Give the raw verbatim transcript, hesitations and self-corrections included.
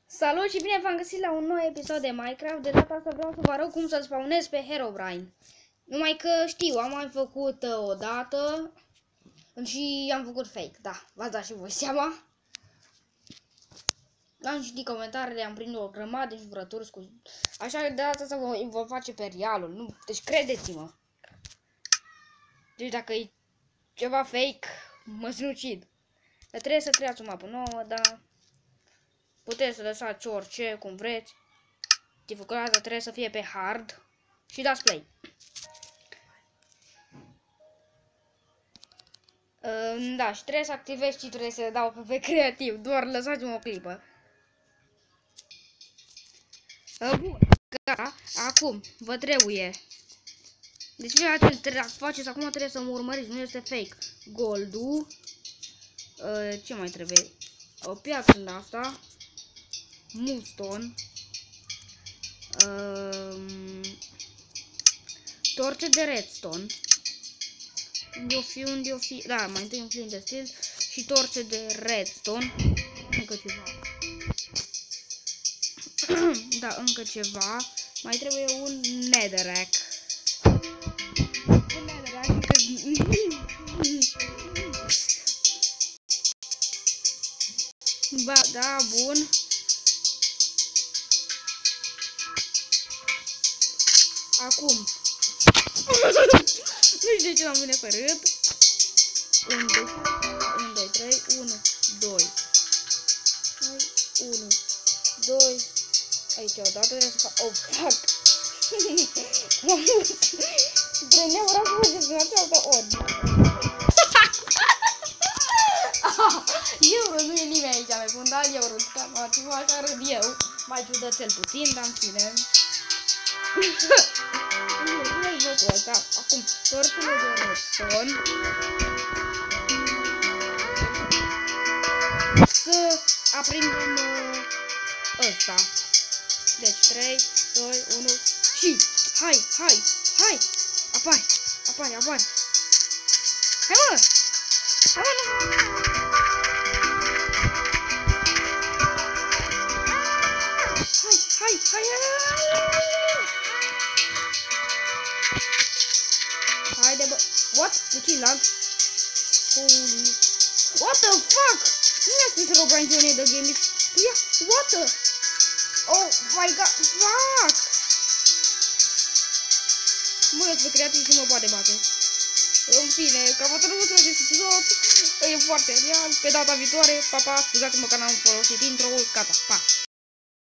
Salut și bine v-am găsit la un nou episod de Minecraft. De data asta vreau să vă arăt cum să spawnez pe Herobrine. Numai că știu, am mai făcut uh, o dată și am făcut fake. Da, v-ați dat și voi seama. Am citit comentariile, am prins o grămadă de jurături cu... Așa că de data asta vă, vă face pe realul. Nu, deci credeți-mă. Deci dacă e ceva fake, mă sinucid. Dar trebuie să creați o mapă nouă, dar... Puteți să lăsați orice, cum vreți. Dificultatea trebuie să fie pe hard. Și dați play. Uh, da, și trebuie să activez și trebuie să dau pe, pe creativ. Doar lăsați-mă o clipă. Uh, bun, gata. Acum, vă trebuie. Deci ce faceți acum trebuie să mă urmăriți. Nu este fake. Goldul. Uh, ce mai trebuie? O piață în asta. Moonstone, um, torțe de redstone, unde o fi, unde o fi, da, mai întâi un flint de steel și torțe de redstone, încă ceva, da, încă ceva, mai trebuie un netherrack, un netherrack, ba, da, bun. Acum. Nu știu de ce l-am venit pe rând. unu, doi, trei, unu, doi. unu, doi. Aici odată trebuie să fac. Oh, fuck. Trebuie neapărat să faceți în această ori. Euro, nu e nimeni aici, mai bun, dar euro, scamați-vă, așa râd eu. Mai ciudățel puțin, dar în fine. Nu-i jocul ăsta. Acum, torțele de redstone. Să aprindem uh, ăsta. Deci, trei, doi, unu și... Hai, hai, hai! Apari, apari, apari! Hai, mă! Hai, mă! Hai, hai, hai, hai! Haide, bă. What? De ce lag? Holy. What the fuck? Nu mi-a spus Herobrine că de game. Ia, what the? Oh my god, fuck! Mă, eu sunt creativ și mă poate bate. În fine, cam atât nu trebuie să episod. E foarte real. Pe data viitoare, pa, pa, scuzați-mă că n-am folosit intro-ul. Gata, pa!